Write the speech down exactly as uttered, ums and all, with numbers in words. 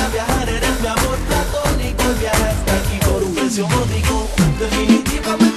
a viajar, eres mi amor platónico. Y viaje hasta aquí por un precio módico. Definitivamente